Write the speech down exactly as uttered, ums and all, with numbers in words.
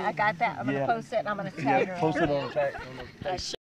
I got that. I'm Yeah. gonna post it and I'm gonna tag Yeah, her. post it on the back. On the Uh,